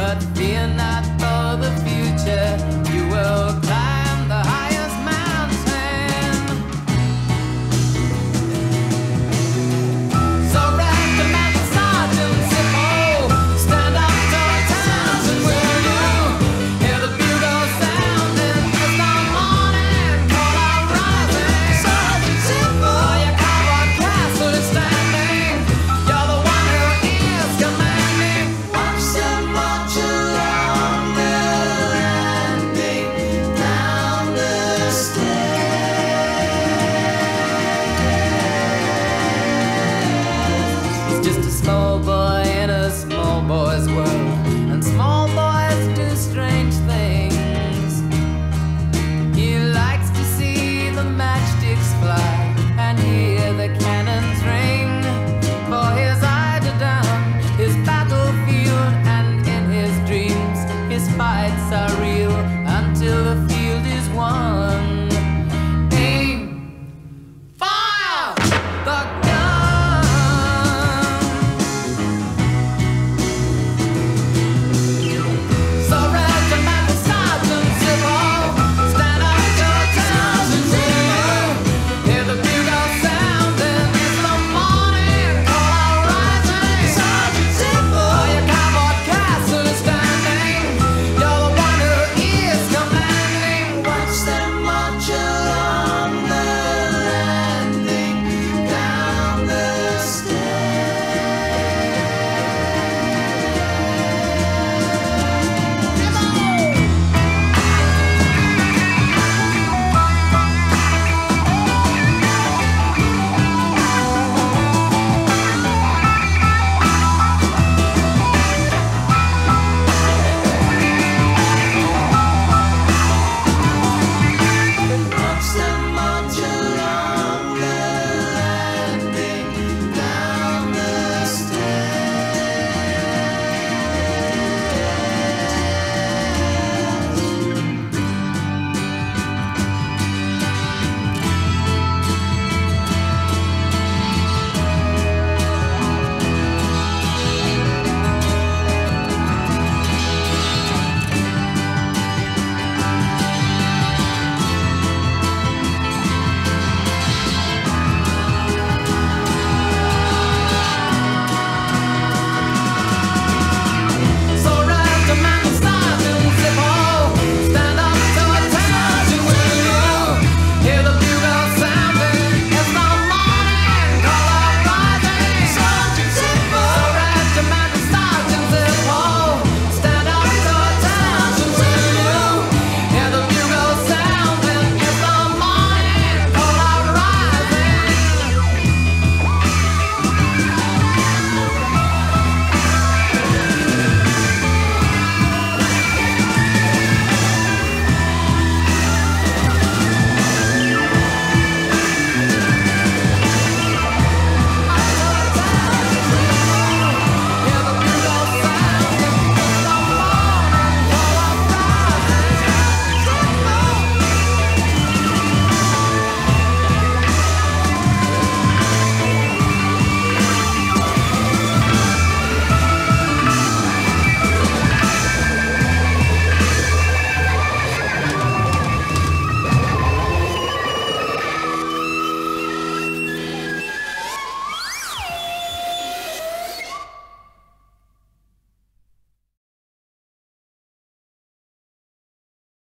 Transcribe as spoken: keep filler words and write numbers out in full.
But fear not for the future, you will climb the highest mountain. So rest the Master Sergeant Zippo, stand up tall towns, and will you hear the bugle sounding? It's the morning, call out rising. Sergeant Zippo, your cowboy castle is standing. You're the one who is commanding. Watch them march along the landing, down the stairs. He's just a small boy in a small boy's world, and small boys do strange things. He likes to see the matchsticks fly and hear the cannons ring. For his eiderdown, his battlefield, and in his dreams, his fights are real.